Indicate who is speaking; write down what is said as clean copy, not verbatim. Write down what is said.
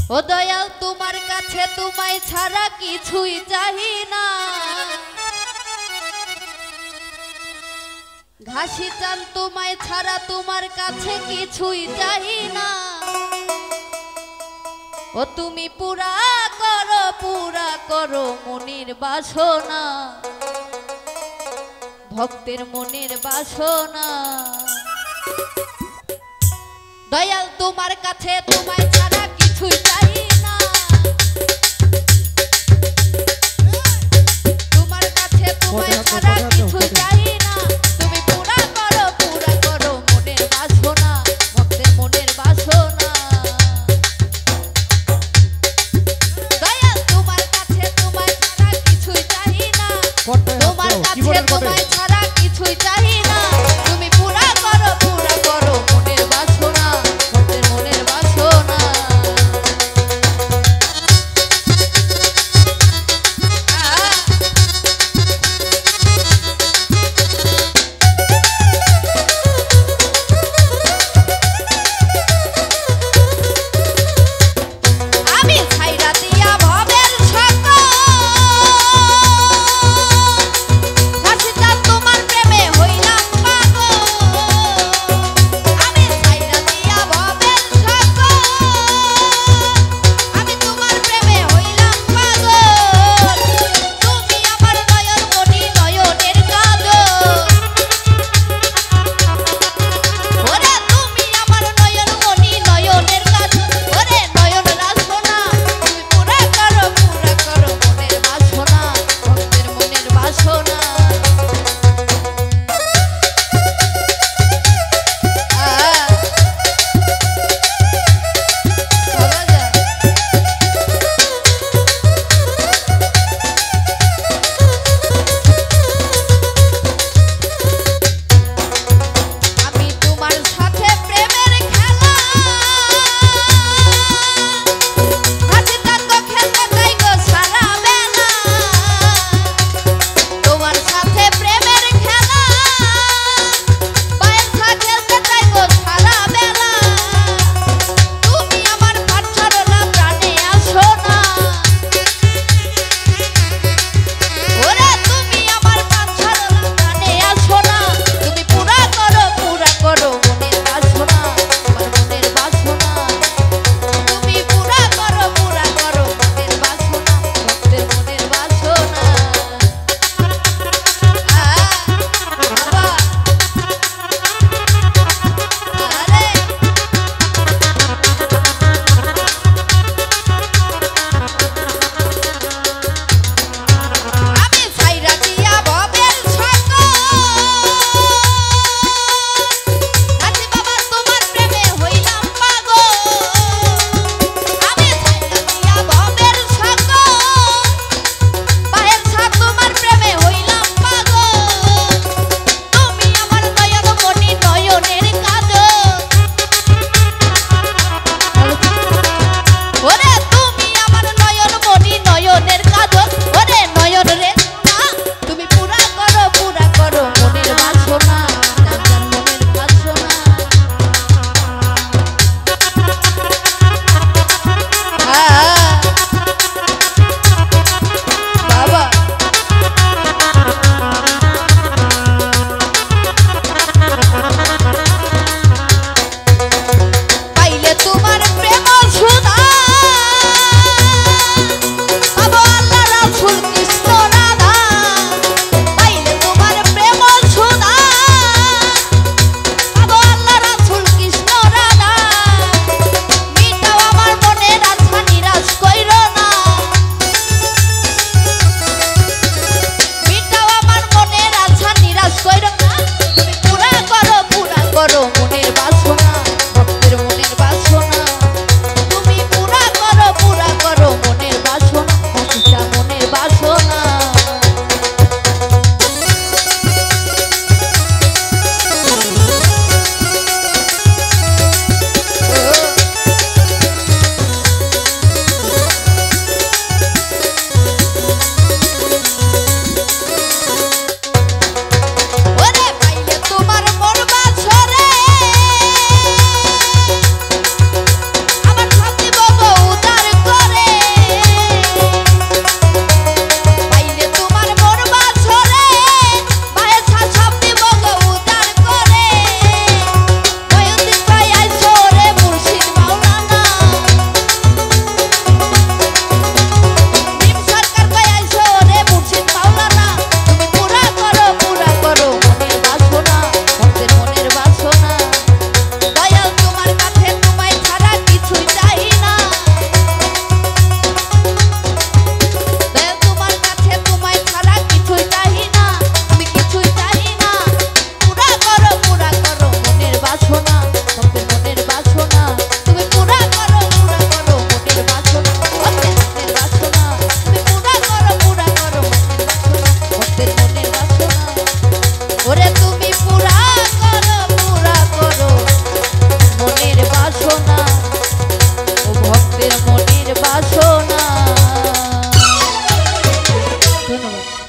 Speaker 1: ও দয়াল তোমার কাছে তোমায় ছাড়া কিছুই চাহি না, ঘাসি চান তোমায় ছাড়া তোমার কাছে কিছুই চাহি না। ও তুমি পুরা করো মনের বাসনা, ভক্তের মনের বাসনা। দয়াল তোমার কাছে তোমায় ছাড়া কিছুই চাই না, তোমার কাছে তোমায় ছাড়া কিছুই চাই না। তুমি পুরা করো মনের বাসনা, ভক্তের মনের বাসনা। দয়াল তোমার কাছে তোমায় ছাড়া কিছুই চাই না, তোমার কাছে তোমায় ছাড়া কিছুই চাই না। তুমি পুরা করো মনের বাসনা, ভক্তের মনের বাসনা।
Speaker 2: ধন্যবাদ।